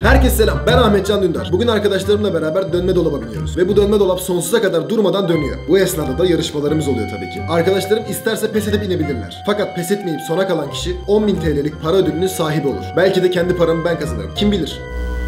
Herkese selam, ben Ahmet Can Dündar. Bugün arkadaşlarımla beraber dönme dolaba biniyoruz. Ve bu dönme dolap sonsuza kadar durmadan dönüyor. Bu esnada da yarışmalarımız oluyor tabii ki. Arkadaşlarım isterse pes edip inebilirler. Fakat pes etmeyip sona kalan kişi 10.000 TL'lik para ödülünün sahibi olur. Belki de kendi paramı ben kazanırım. Kim bilir?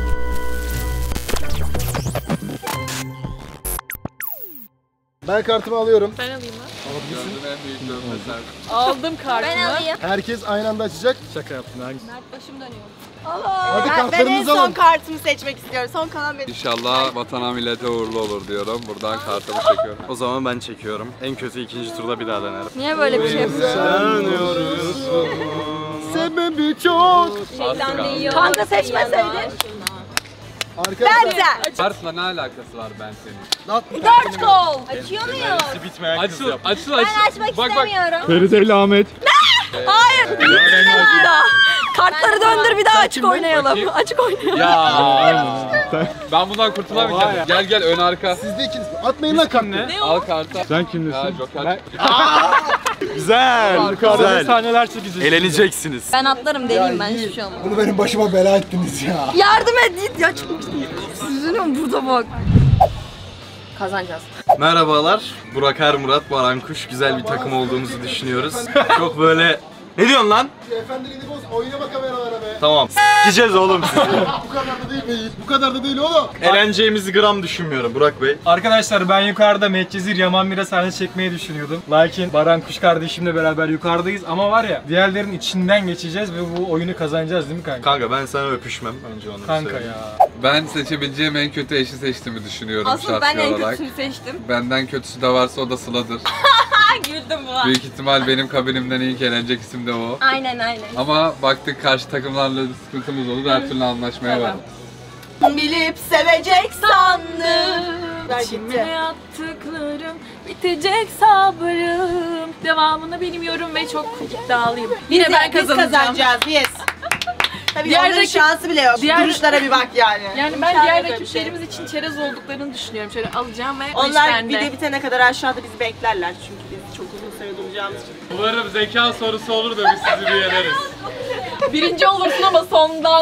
Ben kartımı alıyorum. Ben alayım mı? Alabilirsin. Aldım kartımı. Ben alayım. Herkes aynı anda açacak. Şaka yaptın hangisi? Mert başım dönüyor. Hadi Ben en kartlarınızı son alın. kartımı seçmek istiyorum. Son kalan benim. İnşallah vatana millete uğurlu olur diyorum. Buradan kartımı çekiyorum. O zaman ben çekiyorum. En kötü ikinci turda bir daha denerim. Niye böyle bir şey yapıyorsun? Dönüyoruz. Sebebi çok. Şeytan değiyor. Kanka seçmeseydin. Arkadaşlar. Kartla ne alakası var ben senin? 4 kol. Açıyor muyuz? Bitmeyen kız Açıl, yap. açıl, Ben açmak istemiyorum. Feride ile Ahmet. Kartları döndür bir daha açık oynayalım. Bakayım. Açık oynayalım. Ya ben bundan kurtulamayacağım. Gel gel ön arka. Siz de ikiniz. Atmayın lan kartı. Al kartı. Sen kimdesin? Ya Joker. Güzel. Güzel. Sahneler çekeceğiz. Eğleneceksiniz. Ben atlarım deliyim ben hiçbir şey olmaz. Bunu benim başıma bela ettiniz ya. Yardım et git ya çok üzülüyorum burada bak. Kazanacağız. Merhabalar. Burak Ermurat, Baran Kuş. Güzel bir takım olduğumuzu düşünüyoruz. Çok böyle... Ne diyorsun lan? Efendiliğini boz, oynama kameralara be. Tamam. S**eceğiz oğlum sizi. Bu kadar da değil be. Bu kadar da değil oğlum. Eğleneceğimizi gram düşünmüyorum Burak Bey. Arkadaşlar ben yukarıda Medcezir Yaman Mira sahne çekmeyi düşünüyordum. Lakin Baran Kuş kardeşimle beraber yukarıdayız ama var ya diğerlerin içinden geçeceğiz ve bu oyunu kazanacağız değil mi kanka? Kanka ben sana öpüşmem. Önce onu Kanka söyleyeyim. ya. Ben seçebileceğim en kötü eşi seçtiğimi düşünüyorum Asıl ben şahsi en olarak. kötüsünü seçtim. Benden kötüsü de varsa o da Sıla'dır. Güldüm buna. Büyük ihtimal benim kabinimden ilk eğlenecek isim de o. Aynen. Ama baktık karşı takımlarla sıkıntımız olur, her türlü anlaşmaya var. Bilip sevecek sandım. İçime yaptıklarım bitecek sabrım. Devamını bilmiyorum ve çok iddialıyım. Yine ben kazanacağım. Biz. Tabii Diğer onların rakip- şansı bile yok. diğer- Duruşlara bir bak yani. Yani ben İmkanı diğer yok öyle bir şey. rakiplerimiz için çerez olduklarını düşünüyorum. Şöyle alacağım ve o iş Onlar bende. video bitene kadar aşağıda bizi beklerler çünkü biz çok uzun süre duracağımız için. Umarım zeka sorusu olur da biz sizi bir yeneriz. Birinci olursun ama sondan.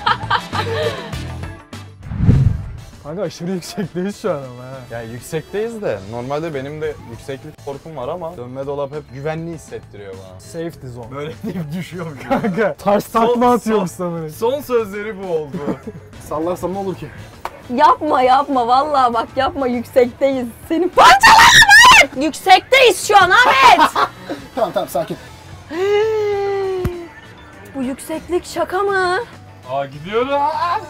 Kanka aşırı yüksekteyiz şu an ama ha. Ya yüksekteyiz de normalde benim de yükseklik korkum var ama dönme dolap hep güvenli hissettiriyor bana. Safety zone. Böyle deyip düşüyorum. Kanka ters takla atıyormuş sanırım. Son sözleri bu oldu. Sallarsam ne olur ki? Yapma vallahi bak yapma yüksekteyiz. Seni parçalarım. Yüksekteyiz şu an Ahmet. Tamam sakin. Bu yükseklik şaka mı? Aa gidiyorum.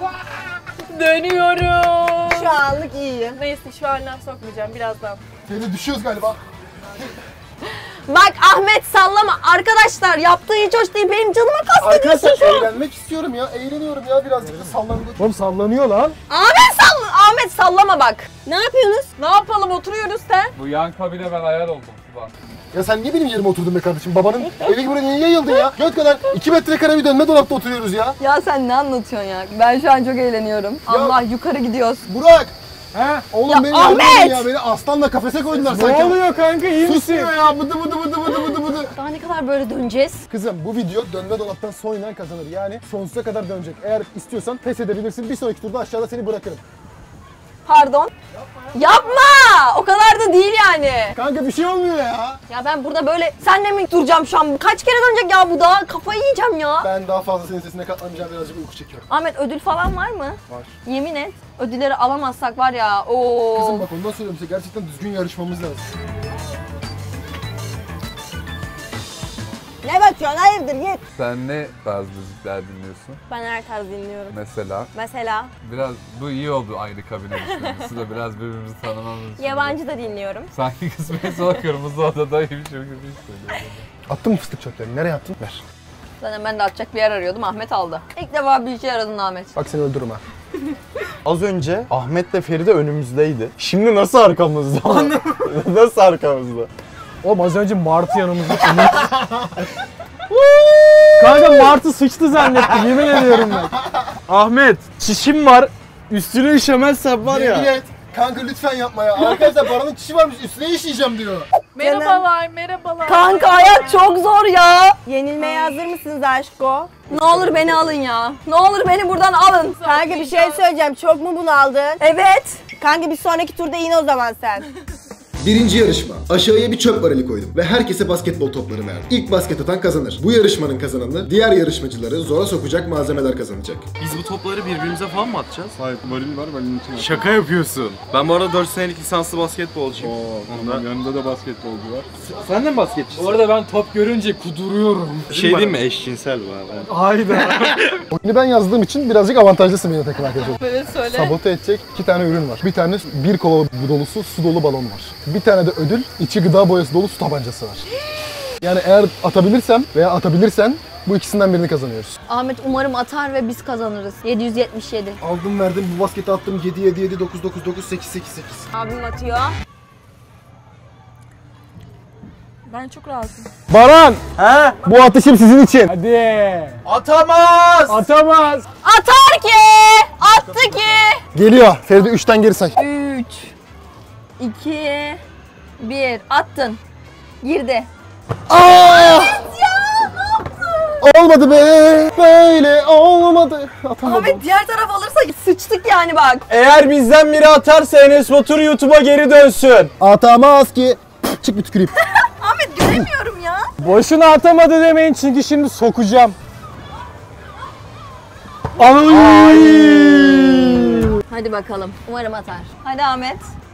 Dönüyorum. Şu anlık iyiyim. Neyse şu an laf sokmayacağım birazdan. Seni düşüyoruz galiba. Bak Ahmet sallama. Arkadaşlar yaptığı hiç hoş değil. Benim canıma kastediyorsun Arkadaşlar şu an. eğlenmek istiyorum ya. Eğleniyorum ya birazcık da sallandık. Oğlum sallanıyor lan. Ahmet sallama bak. Ne yapıyorsunuz? Ne yapalım oturuyoruz sen. Bu yan kabine ben ayar oldum Sıla. Ya sen niye benim yerime oturdun be kardeşim? Babanın evi buraya niye yayıldın ya? Göt kadar 2 metrekare bir dönme dolapta oturuyoruz ya. Ya sen ne anlatıyorsun ya? Ben şu an çok eğleniyorum. Allah yukarı gidiyoruz. Burak! He? Oğlum Ya beni Ahmet! yardım ya. Beni aslanla kafese koydular sanki. Ne oluyor kanka iyi misin? Susmuyor ya. Bıdı bıdı. Daha ne kadar böyle döneceğiz? Kızım bu video dönme dolaptan son inen kazanır. Yani sonsuza kadar dönecek. Eğer istiyorsan pes edebilirsin. Bir sonraki turda aşağıda seni bırakırım. Pardon. Yapma! O kadar da değil yani. Kanka bir şey olmuyor ya. Ya ben burada böyle senle mi duracağım şu an? Kaç kere dönecek ya bu da? Kafayı yiyeceğim ya. Ben daha fazla senin sesine katlanmayacağım. Birazcık uyku çekiyorum. Ahmet ödül falan var mı? Var. Yemin et. Ödülleri alamazsak var ya. Oo. Kızım bak ondan söylüyorum size. Gerçekten düzgün yarışmamız lazım. Ne bakıyorsun? Hayırdır git. Sen ne tarz müzikler dinliyorsun? Ben her tarz dinliyorum. Mesela biraz bu iyi oldu ayrı kabine düşmemiz. Da biraz birbirimizi tanımamız için. Yabancı da dinliyorum. Sanki kısmetse o kırmızı odadaymış gibi hissediyorum. Attın mı fıstık çöplerini? Nereye attın? Ver. Zaten ben de atacak bir yer arıyordum. Ahmet aldı. İlk defa bir işe yaradın Ahmet. Bak seni öldürürüm ha. Az önce Ahmet'le Feride önümüzdeydi. Şimdi nasıl arkamızda? Nasıl arkamızda? Oğlum az önce Martı yanımızda. Kanka Martı sıçtı zannettim yemin ediyorum ben. Ahmet çişim var. Üstüne işemezsem var Yemin ya. et. Kanka lütfen yapma ya. Arkadaşlar Baran'ın çişi varmış. Üstüne işeyeceğim diyor. Merhabalar. Kanka hayat çok zor ya. Yenilmeye hazır mısınız aşko? Ne olur beni alın ya. Ne olur beni buradan alın. Kanka bir şey söyleyeceğim. Çok mu bunu aldın? Evet. Kanka bir sonraki turda in o zaman sen. Birinci yarışma. Aşağıya bir çöp bareli koydum ve herkese basketbol topları verdim. İlk basket atan kazanır. Bu yarışmanın kazananı diğer yarışmacıları zora sokacak malzemeler kazanacak. Biz bu topları birbirimize falan mı atacağız? Hayır, varil var, varilin içine. Şaka yapıyorsun. Ben bu arada 4 senelik lisanslı basketbolcuyum. Tamam, yanında da basketbolcu var. Sen de mi basketçisin? Orada ben top görünce kuduruyorum. Bir şey diyeyim mi? Eşcinsel bu abi. Hayda. Oyunu ben yazdığım için birazcık avantajlısın benim takım arkadaşım. Böyle söyle. Sabote edecek 2 tane ürün var. Bir tane bir kova dolusu su dolu balon var. Bir tane de ödül, içi gıda boyası dolu su tabancası var. Yani eğer atabilirsem veya atabilirsen bu ikisinden birini kazanıyoruz. Ahmet umarım atar ve biz kazanırız. 777. Aldım verdim bu basketi attım 7 7 7 9 9 9 8 8 8. Abim atıyor. Ben çok rahatım. Baran! He? Bu atışım sizin için. Hadi. Atamaz! Atamaz. Atar ki! Attı ki! Geliyor. Feride 3'ten geri say. 3 2 1 attın. Girdi. Olmadı be. Böyle olmadı. Atamadım. Ahmet diğer taraf alırsa sıçtık yani bak. Eğer bizden biri atarsa Enes Batur YouTube'a geri dönsün. Atamaz ki. Çık bir tüküreyim. Ahmet göremiyorum ya. Boşuna atamadı demeyin çünkü şimdi sokacağım. Hadi bakalım. Umarım atar. Hadi Ahmet.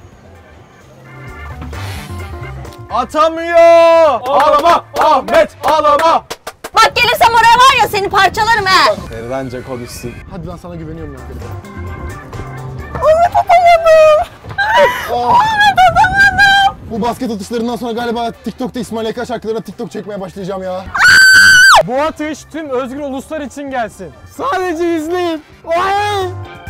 Atamıyor! Ağlama! Ahmet ağlama! Bak gelirsem oraya var ya seni parçalarım he. Feriden'ce konuşsun. Hadi lan sana güveniyorum ya Feride. Bu basket atışlarından sonra galiba TikTok'ta İsmail Eka şarkılarına TikTok çekmeye başlayacağım ya. Bu atış tüm özgür uluslar için gelsin. Sadece izleyin. Vay!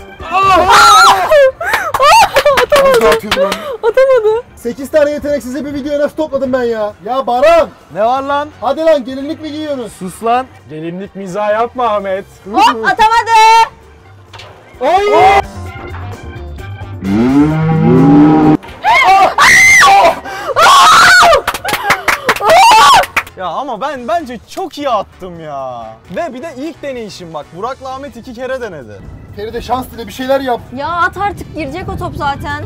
Atamadı. 8 tane yeteneksiz bir videoya nasıl topladım ben ya? Ya Baran! Ne var lan? Hadi lan gelinlik mi giyiyoruz? Sus lan. Gelinlik mizah yapma Ahmet. Hop atamadı. Oy! Ya ama ben bence çok iyi attım ya. Ve bir de ilk deneyişim bak. Burak'la Ahmet 2 kere denedi. Feride şans dile bir şeyler yap. Ya at artık girecek o top zaten.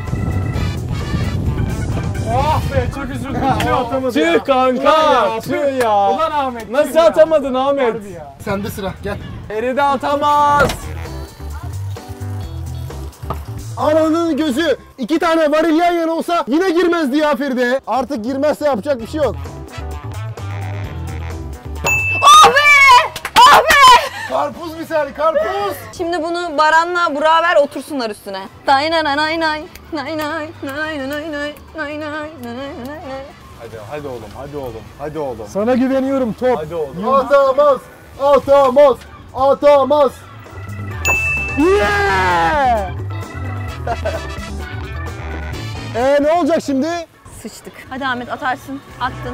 Ah be çok üzüldüm. Yine atamadı ya. Tüh kanka. Tüh ya. Ulan Ahmet. Nasıl tüh ya. atamadın Ahmet? Harbi ya. Sende sıra gel. Feride atamaz. Ananın gözü 2 tane varil yan yana olsa yine girmezdi ya Feride. Artık girmezse yapacak bir şey yok. Ah be! Ah be! Karpuz misali karpuz. Şimdi bunu Baran'la Burak'a ver otursunlar üstüne. Nay nay nay nay nay nay nay nay nay nay nay nay nay. Hadi oğlum, hadi oğlum, hadi oğlum. Sana güveniyorum top. Hadi oğlum. Atamaz. Atamaz. Atamaz. Yeah! Ne olacak şimdi? Sıçtık. Hadi Ahmet atarsın. Attın.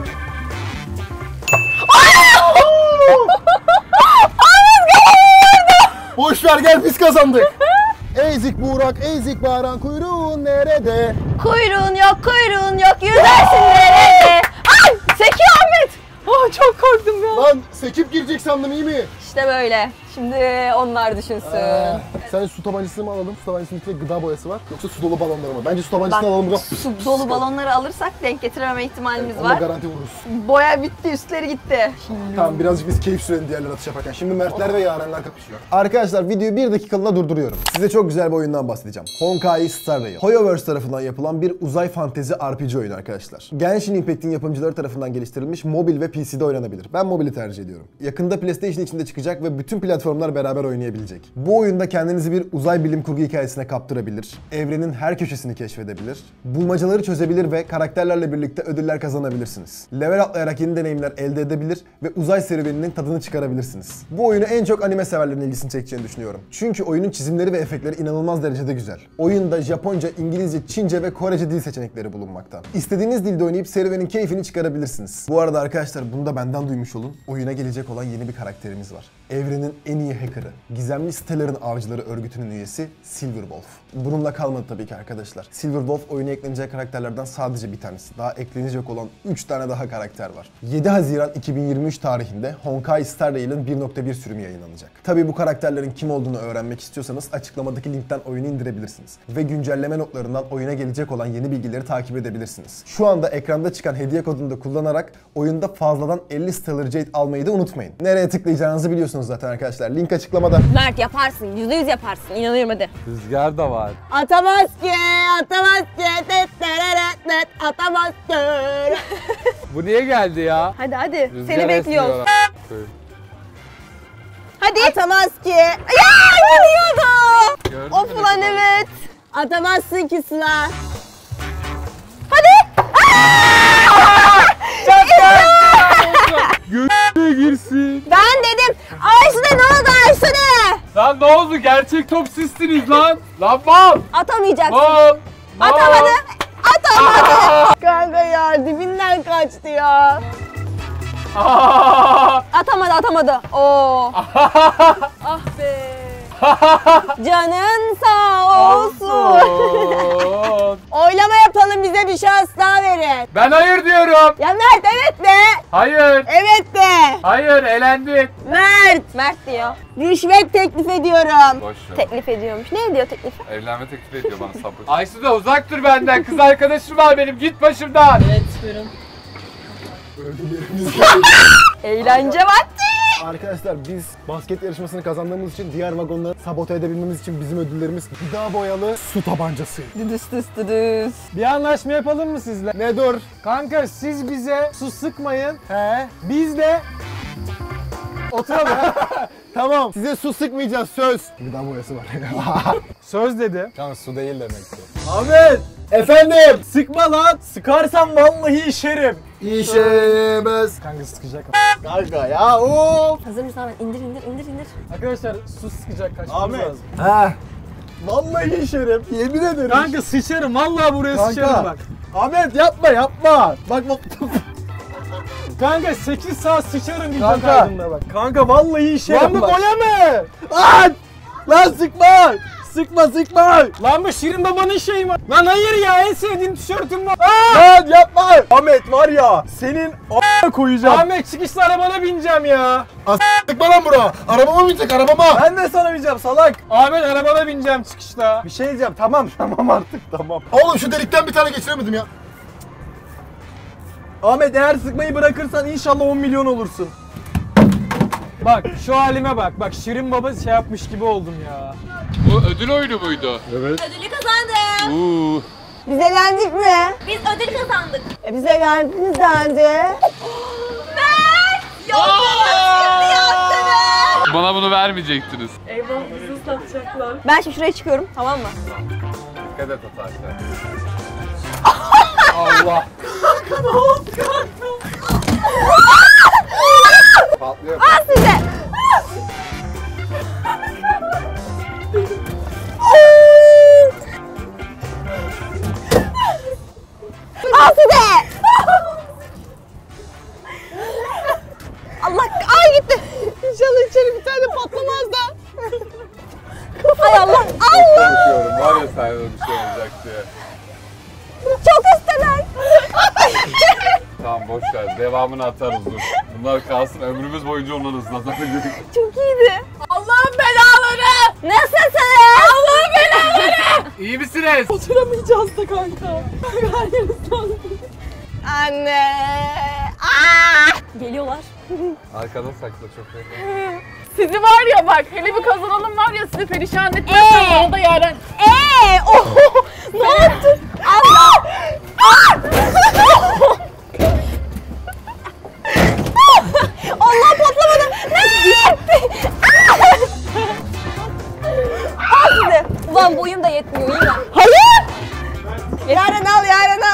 Boş ver gel biz kazandık. Ezik Burak, ezik Baran, kuyruğun nerede? Kuyruğun yok yüzersin nerede? Ay! Sekiyor Ahmet! Oh, çok korktum ya. Lan sekip girecek sandım iyi mi? İşte böyle. Şimdi onlar düşünsün. Sen su tabancasını mı alalım? Su tabancasının içinde gıda boyası var. Yoksa su dolu balonları mı? Bence su tabancasını alalım. Bak. Su dolu balonları alırsak denk getirememe ihtimalimiz Onunla var. garanti vururuz. Boya bitti, üstleri gitti. Tamam birazcık biz keyif sürelim diğerler atış yaparken. Şimdi Mertler ve Yarenler kapışıyor. Arkadaşlar videoyu 1 dakikalığına durduruyorum. Size çok güzel bir oyundan bahsedeceğim. Honkai Star Rail. Hoyoverse tarafından yapılan bir uzay fantezi RPG oyunu arkadaşlar. Genshin Impact'in yapımcıları tarafından geliştirilmiş, mobil ve PC'de oynanabilir. Ben mobili tercih ediyorum. Yakında PlayStation içinde çıkacak ve bütün platformlar beraber oynayabilecek. Bu oyunda kendinizi bir uzay bilim kurgu hikayesine kaptırabilir, evrenin her köşesini keşfedebilir, bulmacaları çözebilir ve karakterlerle birlikte ödüller kazanabilirsiniz. Level atlayarak yeni deneyimler elde edebilir ve uzay serüveninin tadını çıkarabilirsiniz. Bu oyunu en çok anime severlerin ilgisini çekeceğini düşünüyorum. Çünkü oyunun çizimleri ve efektleri inanılmaz derecede güzel. Oyunda Japonca, İngilizce, Çince ve Korece dil seçenekleri bulunmakta. İstediğiniz dilde oynayıp serüvenin keyfini çıkarabilirsiniz. Bu arada arkadaşlar bunu da benden duymuş olun. Oyuna gelecek olan yeni bir karakterimiz var. Evrenin en iyi hackerı, gizemli sitelerin avcıları örgütünün üyesi Silverwolf. Bununla kalmadı tabii ki arkadaşlar. Silverwolf oyuna eklenecek karakterlerden sadece bir tanesi. Daha eklenecek olan 3 tane daha karakter var. 7 Haziran 2023 tarihinde Honkai Star Rail'in 1.1 sürümü yayınlanacak. Tabii bu karakterlerin kim olduğunu öğrenmek istiyorsanız açıklamadaki linkten oyunu indirebilirsiniz. Ve güncelleme notlarından oyuna gelecek olan yeni bilgileri takip edebilirsiniz. Şu anda ekranda çıkan hediye kodunu da kullanarak oyunda fazladan 50 Stellar Jade almayı da unutmayın. Nereye tıklayacağınızı biliyorsunuz zaten arkadaşlar. Link açıklamada. Mert yaparsın. %100 yaparsın. İnanıyorum hadi. Rüzgar da var. Atamaz ki, atamaz ki, atamaz ki. Bu niye geldi ya? Hadi hadi. Rüzgar Seni bekliyorum. esmiyor. Hadi. Atamaz ki. Ya gidiyordum. Gördün mü Of ne ulan kadar- evet. Atamazsın ki Sıla. Hadi. girsin. Ben dedim. Ayşe ne oldu Ayşe ne? Lan ne oldu? Gerçek top sizsiniz lan. Lan mal. Atamayacaksın. Mal. Atamadı. Atamadı. Kanka ya dibinden kaçtı ya. Atamadı. Oo. Ah be. Canın sağ olsun. Oylama yapalım bize bir şans daha verin. Ben hayır diyorum. Ya Mert evet de. Hayır. Evet de. Hayır elendin. Mert diyor. Rüşvet teklif ediyorum. Boş ver. Teklif ediyormuş. Ne diyor teklifi? Evlenme teklif ediyor bana sapık. Aysu da uzak dur benden. Kız arkadaşım var benim. Git başımdan. Eğlence vakti. Arkadaşlar biz basket yarışmasını kazandığımız için diğer vagonları sabote edebilmemiz için bizim ödüllerimiz gıda boyalı su tabancası. Düdüs. Bir anlaşma yapalım mı sizle? Ne dur? Kanka siz bize su sıkmayın. He? Biz de Oturalım. Tamam. Size su sıkmayacağız söz. Gıda boyası var. söz dedi. Tamam su değil demek ki. Ahmet! Efendim. Sıkma lan! Sıkarsan vallahi işerim. İşemez. Kanka sıkacak. Kanka ya of. Hazır mısın Ahmet? İndir. Arkadaşlar su sıkacak kaçmamız Ahmet. lazım. He. Vallahi işerim. Yemin ederim. Kanka sıçarım vallahi buraya Kanka. sıçarım bak. Ahmet yapma. Bak. Kanka 8 saat sıçarım video Kanka. kaydında bak. Kanka vallahi işerim. Lan bu bak. boya mı? Lan sıkma. Sıkma. Lan bu Şirin Baba'nın şeyi mi? Lan hayır ya en sevdiğim tişörtüm var. Lan yapma. Ahmet var ya senin a**a koyacağım. Ahmet çıkışta arabana bineceğim ya. Sıkma lan bura. Arabama binecek arabama. Ben de sana bineceğim salak. Ahmet arabana bineceğim çıkışta. Bir şey diyeceğim. Tamam artık tamam. Oğlum şu delikten bir tane geçiremedim ya. Ahmet eğer sıkmayı bırakırsan inşallah 10 milyon olursun. Bak şu halime bak. Bak Şirin Baba şey yapmış gibi oldum ya. Bu ödül oyunu muydu? Ödülü kazandım. Uuu. Biz eğlendik mi? Biz ödül kazandık. Biz eğlendiniz bence. Bana bunu vermeyecektiniz. Ben şimdi şuraya çıkıyorum tamam mı? Dikkat et atarken. Allah. Patlıyor. Al size. Al size. Allah ay gitti. İnşallah içeri bir tane patlamaz da. Ay Allah. Allah. Konuşuyorum. Var ya sana bir şey olacak diye. Çok istemem. Tamam boş ver. Devamını atarız dur. Bunlar kalsın. Ömrümüz boyunca onları ıslatabiliriz. Çok iyiydi. Allah'ın belaları. Nasılsınız? Allah'ın belaları. İyi misiniz? Oturamayacağız da kanka. Anne. Aa! Geliyorlar. Arkada sakla çok önemli. Sizi var ya bak hele bir kazanalım var ya sizi perişan etmezsem orada Yaren. Oh! Ne yaptın? Allah! Allah patlamadı. Ne gitti? Al size. Ulan boyum da yetmiyor iyi mi? Hayır! Yaren al.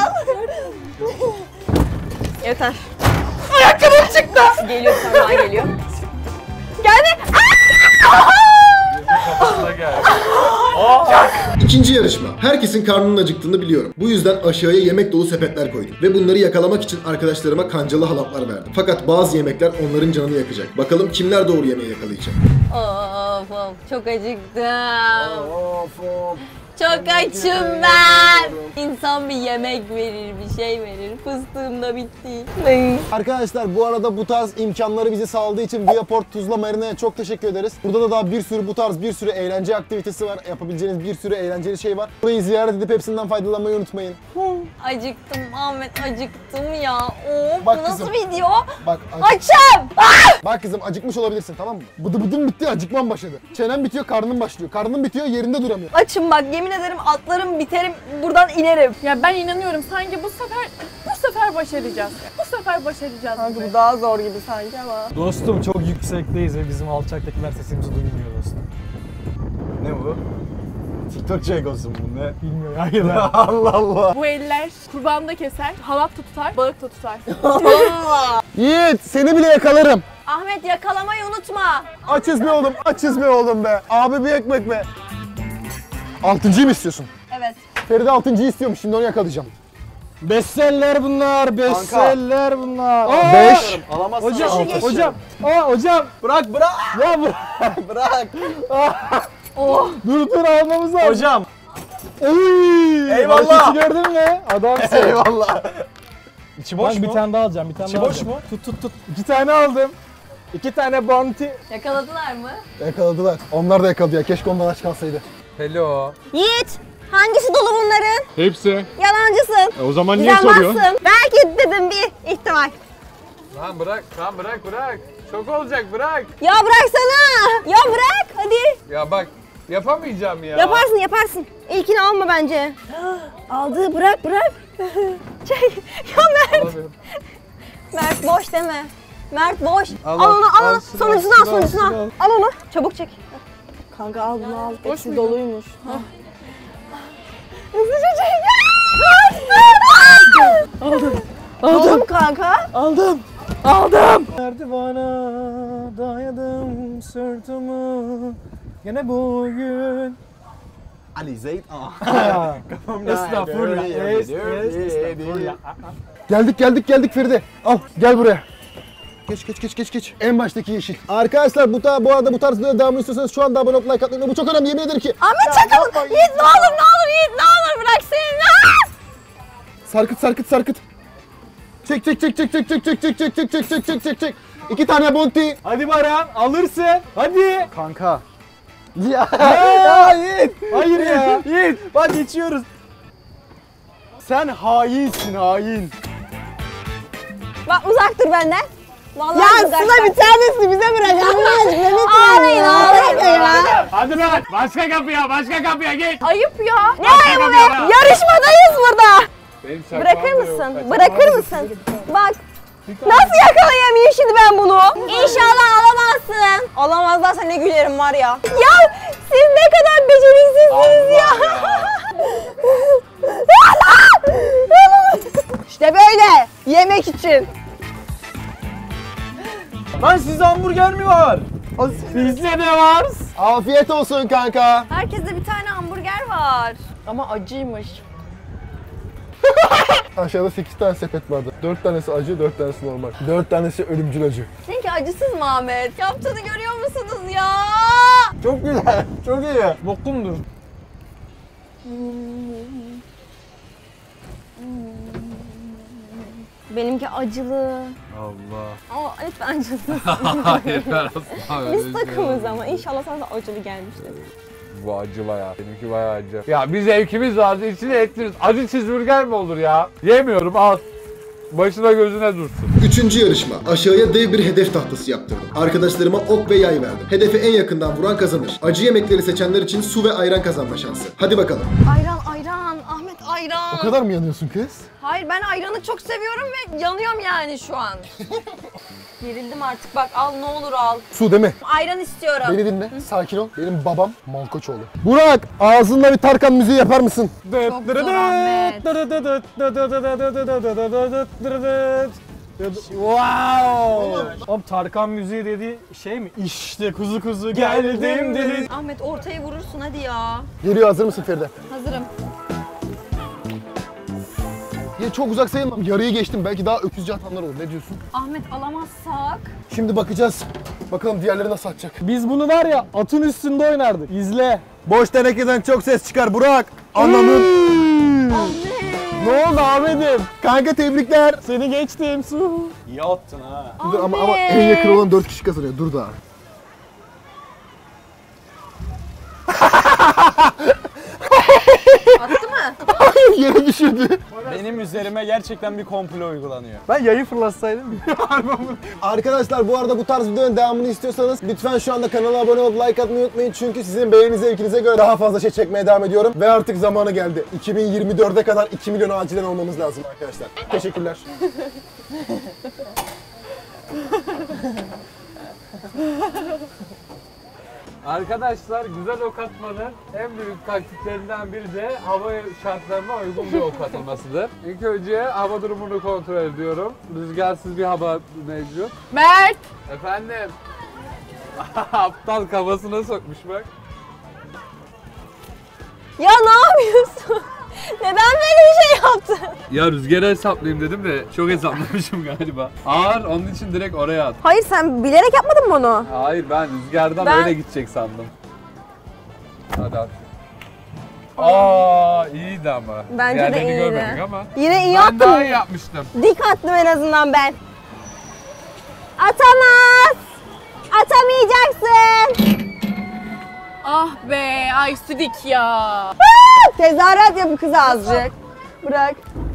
Yeter. Ayakkabım çıktı. Geliyor bir tane daha geliyor. Geldi. Kafasına geldi. İkinci yarışma. Herkesin karnının acıktığını biliyorum. Bu yüzden aşağıya yemek dolu sepetler koydum. Ve bunları yakalamak için arkadaşlarıma kancalı halatlar verdim. Fakat bazı yemekler onların canını yakacak. Bakalım kimler doğru yemeği yakalayacak. Of of çok acıktım. Çok açım ben. İnsan bir yemek verir, bir şey verir. Fıstığım da bitti. Arkadaşlar bu arada bu tarz imkanları bize sağladığı için Viaport Tuzla Marine'ye çok teşekkür ederiz. Burada da daha bir sürü bu tarz bir sürü eğlence aktivitesi var. Yapabileceğiniz bir sürü eğlenceli şey var. Burayı ziyaret edip hepsinden faydalanmayı unutmayın. Acıktım Ahmet, acıktım ya. Of, Bak bu nasıl kızım. video? Bak Açım! Bak kızım acıkmış olabilirsin, tamam mı? Bıdı bıdım bitti, acıkman başladı. Çenen bitiyor, karnın başlıyor. Karnın bitiyor, yerinde duramıyor. Açım bak, yemin ederim atlarım, biterim, buradan inerim. Ya ben inanıyorum sanki bu sefer başaracağız. Bu sefer başaracağız. Kanka bu daha zor gibi sanki ama. Dostum çok yüksekteyiz ve bizim alçaktakiler sesimizi duymuyor dostum. Ne bu? TikTok çekosu bu ne? Bilmiyorum. Hayır lan. Allah Allah. Bu eller kurban da keser, halat da tutar, balık da tutar. Yiğit seni bile yakalarım. Ahmet yakalamayı unutma. Açız be oğlum, açız be oğlum be. Abi bir ekmek be. Altıncıyı mı istiyorsun? Evet. Feride altıncıyı istiyormuş, şimdi onu yakalayacağım. Bestseller bunlar, bestseller bunlar. 5. Alamazsın. Hocam. Hocam. Bırak. Ya Bırak. dur almamız lazım. Hocam. Oy! Eyvallah. Hareketi gördün mü? Adamsın. Eyvallah. İçi boş Bak, mu? bir tane daha alacağım. İçi boş mu? Tut. 2 tane aldım. 2 tane bounty. Yakaladılar mı? Yakaladılar. Onlar da yakaladı ya, keşke onlar aç kalsaydı. Hello. Yiğit, hangisi dolu bunların? Hepsi. Yalancısın. O zaman niye Güvenmezsin. soruyorsun? Belki dedim bir ihtimal. Lan bırak. Çok olacak bırak. Ya bıraksana. Ya bırak hadi. Ya bak yapamayacağım ya. Yaparsın. İlkini alma bence. Aldı, bırak. Çek. Ya Mert. Alamıyorum. Mert boş deme. Mert boş. Al, Al onu. al, Sonuncusunu al. Al onu. Çabuk çek. Kanka al bunu al. Boş Hepsi muydu? doluymuş. Hızlıca çek. Aldım kanka. Aldım. Merdivana dayadım sırtımı. Gene bugün. Ali Zeyd. Estağfurullah. Estağfurullah. Geldik Feride. Al gel buraya. Geç. En baştaki yeşil. Arkadaşlar bu arada bu tarz videoların devamını istiyorsanız şu anda abone olup like atmayı. Bu çok önemli, yemin ederim ki. Ahmet çakalım. Yiğit ne olur Yiğit ne olur bırak seni. Sarkıt. Çek. 2 tane bounty. Hadi Baran alırsın. Hadi. Kanka. Ya Yiğit. Hayır ya. Yiğit. Bak geçiyoruz. Sen hainsin hain. Bak uzak dur benden. Vallahi Ya uzak Sıla dur. bir tanesini bize bırak. Allah aşkına lütfen. Ağlayın ya. Hadi lan. Başka kapıya git. Ayıp ya. Ne ayıbı be? Yarışmadayız burada. Benim Bırakır saklam da yok. mısın? Kaçamam. Bırakır mısın? Bak. Nasıl yakalayamayayım şimdi ben bunu? İnşallah alamazsın. Alamazlarsa ne gülerim var ya. Ya siz ne kadar beceriksizsiniz ya. İşte böyle. Yemek için. Lan sizde hamburger mi var? Bizde de var. Afiyet olsun kanka. Herkeste bir tane hamburger var. Ama acıymış. Aşağıda 8 tane sepet vardı. 4 tanesi acı, 4 tanesi normal. 4 tanesi ölümcül acı. Seninki acısız mı Ahmet? Yaptığını görüyor musunuz ya? Çok güzel. Çok iyi. Bokumdur. Benimki acılı. Allah. Ama lütfen acısız. Hayır ben asla öyle Biz şey takımız yapmam. ama inşallah sana da acılı gelmiştir. Bu acı bayağı. Benimki bayağı acı. Ya bir zevkimiz vardı. İçine ettiniz. Acı cheeseburger mi olur ya? Yemiyorum al. Başına gözüne dursun. Üçüncü yarışma. Aşağıya dev bir hedef tahtası yaptırdım. Arkadaşlarıma ok ve yay verdim. Hedefi en yakından vuran kazanır. Acı yemekleri seçenler için su ve ayran kazanma şansı. Hadi bakalım. Ayran. Ahmet ayran. O kadar mı yanıyorsun kız? Hayır ben ayranı çok seviyorum ve yanıyorum yani şu an. Gerildim artık bak al ne olur al. Su değil mi? Ayran istiyorum. Beni dinle. Sakin ol. Benim babam Malkoçoğlu. Burak ağzınla bir Tarkan müziği yapar mısın? Çok zor Ahmet. Wow! Oğlum Tarkan müziği dediği şey mi? İşte kuzu kuzu geldim dedi. Ahmet ortaya vurursun hadi ya. Geliyor, hazır mısın Feride? Hazırım. Ya çok uzak sayılmam. Yarıyı geçtim. Belki daha öküzce atanlar olur. Ne diyorsun? Ahmet alamazsak. Şimdi bakacağız. Bakalım diğerleri nasıl atacak. Biz bunu var ya atın üstünde oynardık. İzle. Boş tenekeden çok ses çıkar Burak. Anlamın. Ne oldu Ahmet'im? Kanka tebrikler. Seni geçtim su. İyi attın ha. Dur, ama en yakın olan 4 kişi kazanıyor. Dur daha. Attı mı? Hayır, yere düşürdü. Benim üzerime gerçekten bir komplo uygulanıyor. Ben yayı fırlatsaydım. Arkadaşlar bu arada bu tarz videonun devamını istiyorsanız lütfen şu anda kanala abone olup like atmayı unutmayın. Çünkü sizin beğeni zevkinize göre daha fazla şey çekmeye devam ediyorum. Ve artık zamanı geldi. 2024'e kadar 2 milyon acilen olmamız lazım arkadaşlar. Teşekkürler. Arkadaşlar güzel ok atmanın en büyük taktiklerinden biri de hava şartlarına uygun bir ok atılmasıdır. İlk önce hava durumunu kontrol ediyorum. Rüzgarsız bir hava mevcut. Mert! Efendim? Aptal kafasına sokmuş bak. Ya ne yapıyorsun? Neden böyle bir şey yaptın? Ya rüzgarı hesaplayayım dedim de çok hesaplamışım galiba. Ağır, onun için direkt oraya at. Hayır sen bilerek yapmadın mı onu? Hayır, ben rüzgardan öyle gidecek sandım. Hadi at. Aa, iyiydi ama. Bence de Diğerlerini iyiydi. görmedik ama. Yine iyi Ben attın. daha iyi yapmıştım. Dik attım en azından ben. Atamaz. Atamayacaksın. Ah be, ay sidik ya. Tezahürat yapın kız azıcık. Bırak.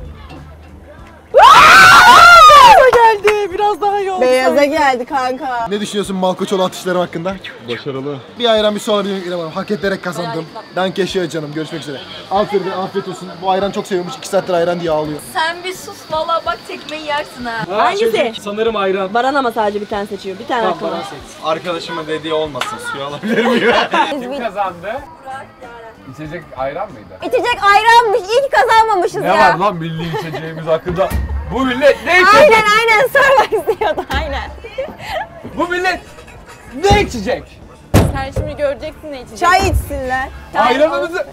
Geldi, biraz daha iyi oldu. Beyaza geldi kanka. Ne düşünüyorsun Malkoçoğlu atışlarım hakkında? Başarılı. Bir ayran bir su alabilir miyim? İrem? Hak ederek kazandım. Ben keşiyor canım. Görüşmek üzere. Al Feride, afiyet olsun. Bu ayran çok seviyormuş. 2 saattir ayran diye ağlıyor. Sen bir sus, valla bak tekmeyi yersin ha. Hangisi? Sanırım ayran. Baran ama sadece bir tane seçiyor. Bir tane Tamam, hakkı bana var. seç. Arkadaşımın dediği olmasın. Suyu alabilir miyim? Kim kazandı? İçecek ayran mıydı? İçecek ayranmış. İyi ki kazanmamışız Ne ya. var lan milli içeceğimiz hakkında? Bu millet ne içecek? Aynen sormak istiyordu aynen. Bu millet ne içecek? Sen şimdi göreceksin ne içecek. Çay içsinler. Ayranımızı...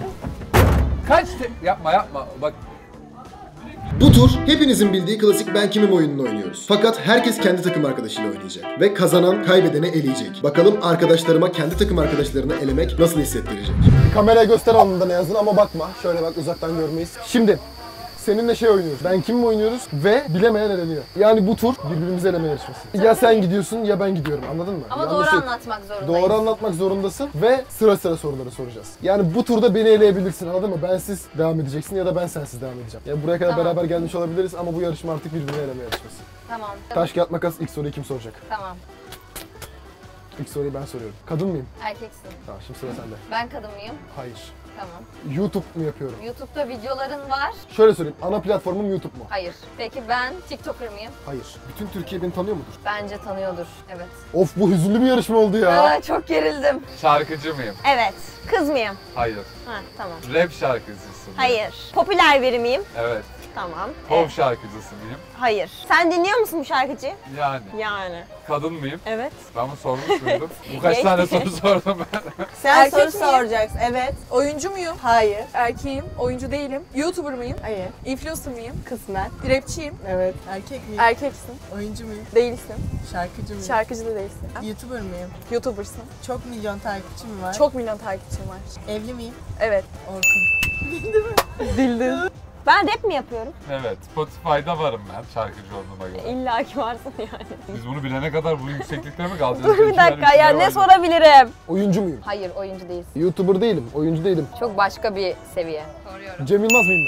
Yapma bak. Bu tur hepinizin bildiği klasik Ben Kimim oyununu oynuyoruz. Fakat herkes kendi takım arkadaşıyla oynayacak. Ve kazanan kaybedeni eleyecek. Bakalım arkadaşlarıma kendi takım arkadaşlarını elemek nasıl hissettirecek? Kameraya göster alnında ne yazın ama bakma. Şöyle bak, uzaktan görmeyiz. Şimdi seninle şey oynuyoruz. Ben kimim oynuyoruz ve bilemeyen eleniyor. Yani bu tur birbirimizi eleme yarışması. Ya sen gidiyorsun ya ben gidiyorum, anladın mı? Ama Yanlış doğru değil. anlatmak zorundayız. Doğru anlatmak zorundasın ve sıra sıra soruları soracağız. Yani bu turda beni eleyebilirsin, anladın mı? Bensiz devam edeceksin ya da ben sensiz devam edeceğim. Ya buraya kadar Tamam. beraber gelmiş olabiliriz ama bu yarışma artık birbirini eleme yarışması. Tamam. Taş kağıt makas, ilk soruyu kim soracak? Tamam. İlk soruyu ben soruyorum. Kadın mıyım? Erkeksin. Tamam, şimdi sıra sende. Ben kadın mıyım? Hayır. Tamam. YouTube mu yapıyorum? YouTube'da videoların var. Şöyle söyleyeyim, ana platformum YouTube mu? Hayır. Peki ben TikToker mıyım? Hayır. Bütün Türkiye beni tanıyor mudur? Bence tanıyordur. Evet. Of, bu hüzünlü bir yarışma oldu ya. Aa, çok gerildim. Şarkıcı mıyım? Evet. Kız mıyım? Hayır. Ha tamam. Rap şarkıcısı mıyım? Hayır. Popüler biri miyim? Evet. Tamam. Pop şarkıcısı mıyım? Hayır. Sen dinliyor musun bu şarkıcıyı? Yani. Yani. Kadın mıyım? Evet. Ben bunu sormuş muydum? Bu kaç tane soru sordum ben? Sen Erkek soru miyim? soracaksın. Evet. Oyuncu muyum? Hayır. Erkeğim, oyuncu değilim. YouTuber mıyım? Hayır. Influencer mıyım? Kısmen. Rapçiyim. Evet. Erkek miyim? Erkeksin. Oyuncu muyum? Değilsin. Şarkıcı mıyım? Şarkıcı da değilsin. YouTuber mıyım? YouTuber'sın. Çok milyon takipçim var. Çok milyon takipçim var. Evli miyim? Evet. Orkun. Bildin. Ben rap mi yapıyorum? Evet. Spotify'da varım ben şarkıcı olduğuma göre. İlla ki varsın yani. Biz bunu bilene kadar bu yükseklikte mi kalacağız? Dur bir dakika ya ne sorabilirim? Oyuncu muyum? Hayır oyuncu değilsin. YouTuber değilim, oyuncu değilim. Çok başka bir seviye. Soruyorum. Cem Yılmaz mıyım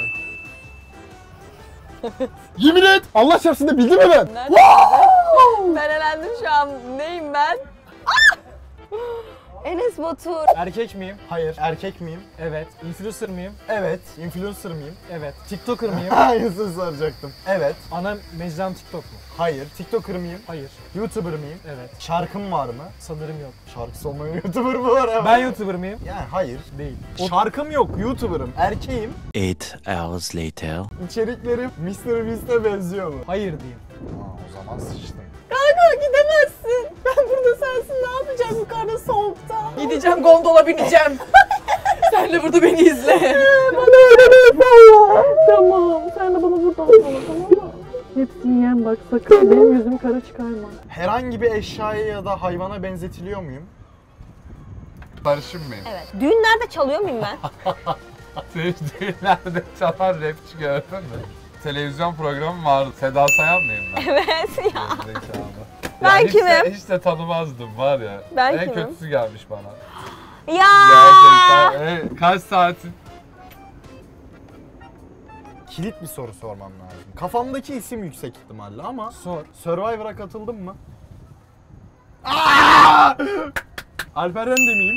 ben? Yemin et! Allah çarpsın da bildim hemen. Ben elendim şu an. Neyim ben? Enes Batur. Erkek miyim? Hayır. Erkek miyim? Evet. Influencer mıyım? Evet. Influencer mıyım? Evet. TikToker mıyım? Aynısını soracaktım. Evet. Ana mecram TikTok mu? Hayır. TikToker mıyım? Hayır. YouTuber mıyım? Evet. Şarkım var mı? Sanırım yok. Şarkısı olmayan YouTuber mı var ama? Ben YouTuber mıyım? Yani hayır. Değil. Şarkım yok, YouTuber'ım. Erkeğim. 8 hours later. İçeriklerim Mr. Beast'e benziyor mu? Hayır diyeyim. O zaman zaman sıçtım. Kanka gidemezsin. Ben burada sensin, ne yapacağım yukarıda soğukta? Gideceğim, gondola bineceğim. Sen de burada beni izle. Bana öyle değil. Tamam, sen de bana burada ol, tamam mı? Hepsini yem bak, sakın benim yüzümü kara çıkarma. Herhangi bir eşyaya ya da hayvana benzetiliyor muyum? Barış'ım mıyım? Evet. Düğünlerde çalıyor muyum ben? Senin düğünlerde çalan rapçi gördün mü? Televizyon programı vardı. Seda Sayan mıyım ben? Evet ya. Zekalı. Ben hiç kimim? Hiç de tanımazdım var ya. Ben en kimim? kötüsü gelmiş bana. Ya. Gerçekten. Kaç saatin? Kilit bir soru sormam lazım. Kafamdaki isim yüksek ihtimalle ama sor. Survivor'a katıldın mı? Alper Rende miyim?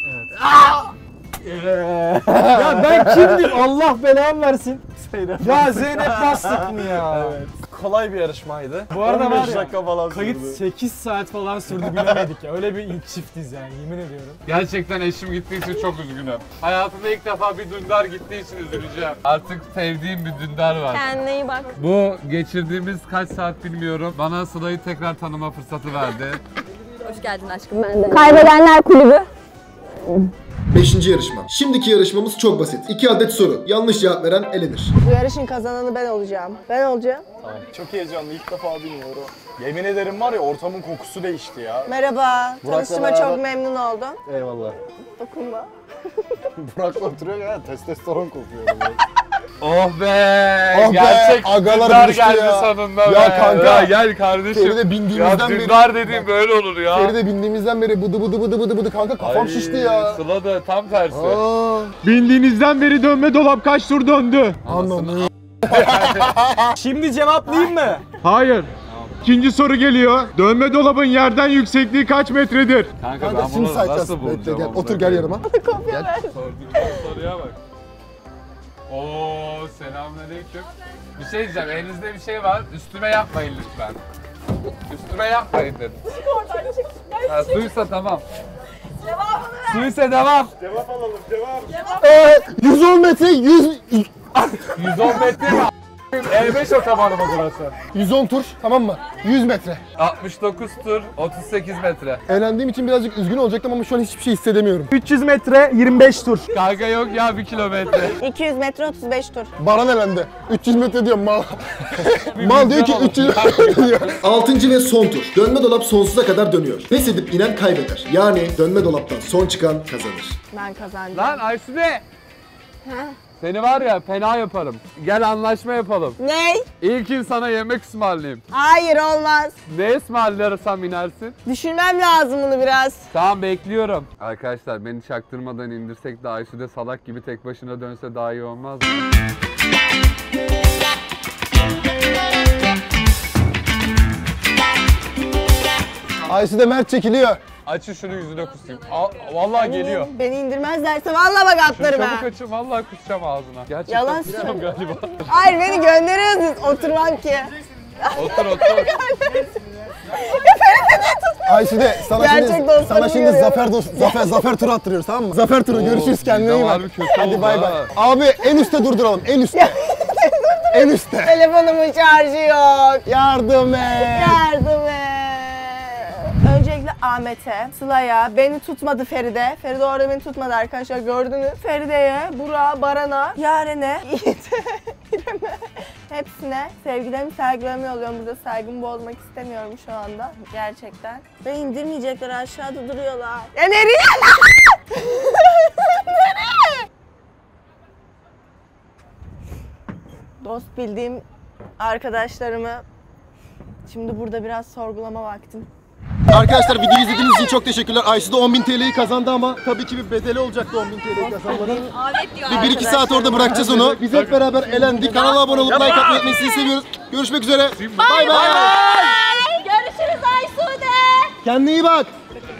Evet. Ya ben kimdim? Allah belamı versin. Ya Zeynep Bastık mı ya? Evet. Kolay bir yarışmaydı. Bu arada var ya, dakika falan kayıt sürdü. 8 saat falan sürdü, bilemedik ya. Öyle bir ilk çiftiz yani, yemin ediyorum. Gerçekten eşim gittiği için çok üzgünüm. Hayatımda ilk defa bir dündar gittiği için üzüleceğim. Artık sevdiğim bir dündar var. Kendine iyi bak. Bu geçirdiğimiz kaç saat bilmiyorum. Bana Sıla'yı tekrar tanıma fırsatı verdi. Hoş geldin aşkım, ben de. Kaybedenler kulübü. 5. yarışma. Şimdiki yarışmamız çok basit. 2 adet soru. Yanlış cevap veren elenir. Bu yarışın kazananı ben olacağım. Ben olacağım. Ay, çok heyecanlı, ilk defa biniyorum. Yemin ederim var ya, ortamın kokusu değişti ya. Merhaba. Burak'la Tanıştığıma beraber- çok memnun oldum. Eyvallah. Dokunma. Burak'la oturuyor ya, testosteron kokuyor. Oh be! Oh be, Gerçek agalar dündar buluştu geldi ya. sonunda Ya be. kanka. Ya gel kardeşim. Feride bindiğimizden ya beri- dündar dediğim böyle olur ya. Feride bindiğimizden beri bıdı kanka, kafam Ay, şişti ya. Sıla da tam tersi. Bindiğinizden beri dönme dolap kaç tur döndü? Anladım. Şimdi cevaplayayım mı? Hayır. İkinci soru geliyor. Dönme dolabın yerden yüksekliği kaç metredir? Kanka Kanka ben şimdi bunu sayacağız. nasıl Bekle bulacağım? gel, amına otur gel koyayım? yanıma. Kopya ver. Sordukları soruya bak. Oo, selamünaleyküm. Bir şey diyeceğim, elinizde bir şey var. Üstüme yapmayın lütfen. Üstüme yapmayın dedim. Ha, suysa tamam. Suysa devam. 110 metre, 110 metre mi? E5 otobanı mı burası? 110 tur, tamam mı? 100 metre. 69 tur, 38 metre. Eğlendiğim için birazcık üzgün olacaktım ama şu an hiçbir şey hissedemiyorum. 300 metre 25 tur. Kanka yok ya 1 kilometre. 200 metre 35 tur. Baran elendi. 300 metre diyor mal. Mal diyor ki 300 metre diyor. 6. ve son tur. Dönme dolap sonsuza kadar dönüyor. Pes edip inen kaybeder. Yani dönme dolaptan son çıkan kazanır. Ben kazandım. Lan Aysude! Seni var ya fena yaparım. Gel anlaşma yapalım. Ney? İlk insana yemek ısmarlayayım. Hayır, olmaz. Ne ısmarlarsam inersin? Düşünmem lazım bunu biraz. Tamam bekliyorum. Arkadaşlar beni çaktırmadan indirsek de Aysude salak gibi tek başına dönse daha iyi olmaz mı? Aysu'da Mert çekiliyor. Açın şunu yüzüne kusayım. Vallahi geliyor. Beni indirmezlerse vallahi bak atlarım ha. Çabuk açın vallahi kusacağım ağzına. Gerçekten Yalan kusacağım söylüyor. galiba. Hayır, beni gönderiyorsunuz. Oturmam ki. Otur. Aysu'de sana Gerçek şimdi, dostlarımı sana şimdi görüyorum. zafer turu attırıyoruz, tamam mı? Zafer turu, görüşürüz, kendine iyi midem bak. harbi kötü Hadi oldu bay bay. ha. Abi en üstte durduralım, en üstte. En üstte. Telefonumun şarjı yok. Yardım et. Yardım et. Öncelikle Ahmet'e, Sıla'ya, beni tutmadı Feride. Feride orada beni tutmadı arkadaşlar, gördünüz. Feride'ye, Burak'a, Baran'a, Yaren'e, Yiğit'e, İrem'e, hepsine sevgilerimi, saygılarımı yolluyorum. Burada saygımı bozmak istemiyorum şu anda. Gerçekten. Ve indirmeyecekler, aşağıda duruyorlar. Ya nereye lan? Nereye? Dost bildiğim arkadaşlarımı şimdi burada biraz sorgulama vaktim. Arkadaşlar videoyu izlediğiniz için çok teşekkürler. Aysu da 10.000 TL'yi kazandı ama tabii ki bir bedeli olacaktı 10.000 TL'yi kazanmanın. Bir 1-2 saat orada bırakacağız onu. Biz hep beraber elendik. Kanala abone olup like atmayı unutmayın. Sizi seviyoruz. Görüşmek üzere. Bay bay. Görüşürüz Aysude. Kendine iyi bak.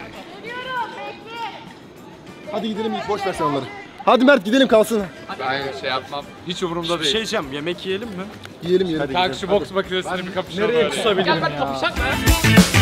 Hadi gidelim Yiğit, boş ver sen onları. Hadi Mert gidelim, kalsın. Ben şey yapmam. Hiç umurumda değil. diyeceğim, yemek yiyelim mi? Yiyelim yiyelim. Kanka şu boks makinesini bir kapışalım. Nereye kusabilirim ya?